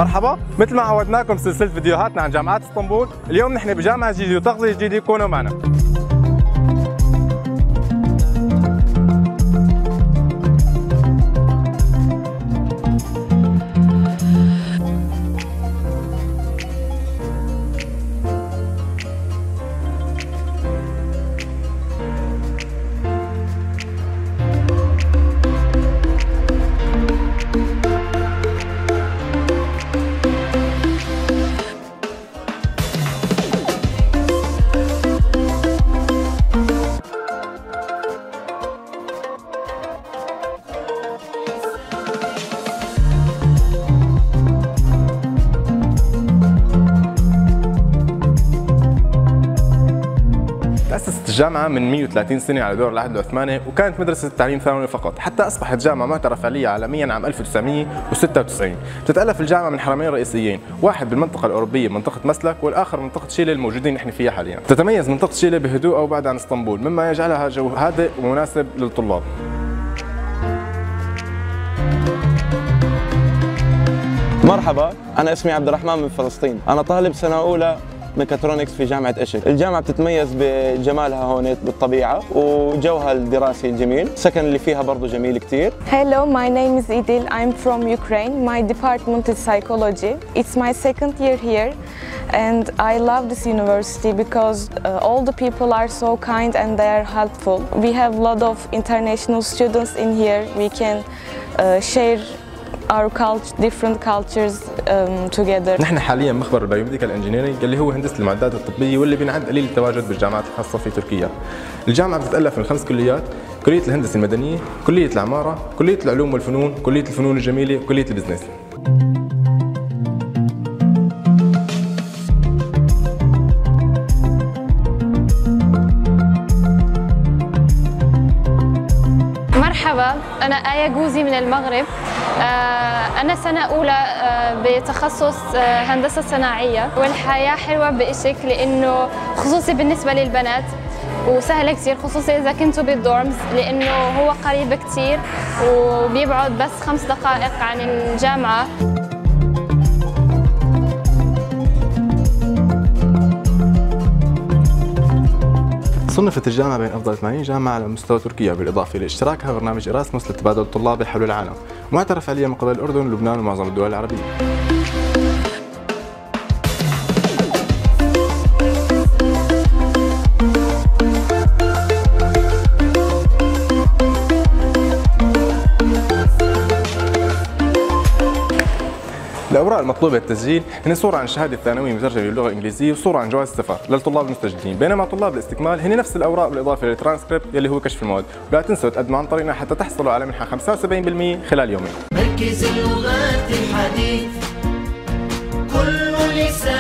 مرحبا، مثل ما عودناكم سلسلة فيديوهاتنا عن جامعات اسطنبول، اليوم نحن بجامعة جديدة وتغطية جديدة، كونوا معنا. تأسست الجامعة من 130 سنة على دور العهد العثماني، وكانت مدرسة تعليم ثانوي فقط، حتى أصبحت جامعة معترف عليها عالميا عام 1996. بتتألف الجامعة من حرمين رئيسيين، واحد بالمنطقة الأوروبية منطقة مسلك، والآخر منطقة شيلة الموجودين نحن فيها حاليا. تتميز منطقة شيلة بهدوء وبعد عن اسطنبول، مما يجعلها جو هادئ ومناسب للطلاب. مرحبا، أنا اسمي عبد الرحمن من فلسطين، أنا طالب سنة أولى ميكاترونكس في جامعة إشك. الجامعة بتتميز بجمالها هون بالطبيعة وجوها الدراسي الجميل، السكن اللي فيها برضه جميل كتير. Hello, my name is Idil. I'm from Ukraine. My department is psychology. It's my second year here and I love this university because all the people are so kind and they are helpful. We have a lot of international students in here. We can share our different cultures together. نحن حاليا مخبر البايوميديكال انجينيرنج اللي هو هندسة المعدات الطبية واللي بينعد قليل التواجد بالجامعات الخاصة في تركيا. الجامعة بتتألف من 5 كليات: كلية الهندسة المدنية، كلية العمارة، كلية العلوم والفنون، كلية الفنون الجميلة، وكلية البزنس. مرحبا، أنا آية جوزي من المغرب. أنا سنة أولى بتخصص هندسة صناعية، والحياة حلوة بإشك لأنه خصوصي بالنسبة للبنات وسهلة كتير، خصوصي إذا كنتوا بالدورمز لأنه هو قريب كتير وبيبعد بس 5 دقائق عن الجامعة. صنفت الجامعة بين أفضل 80 جامعة على مستوى تركيا، بالإضافة لاشتراكها برنامج إراسموس للتبادل الطلابي حول العالم، ومعترف عليها من قبل الأردن ولبنان ومعظم الدول العربية. الأوراق المطلوبة للتسجيل هن صورة عن الشهادة الثانوية مترجمة باللغة الإنجليزية وصورة عن جواز السفر للطلاب المستجدين، بينما طلاب الاستكمال هن نفس الأوراق بالإضافة للترانسكريبت يلي هو كشف المواد، ولا تنسوا تقدموا عن طريقنا حتى تحصلوا على منحة 75% خلال يومين. مركز اللغات الحديث كل لسان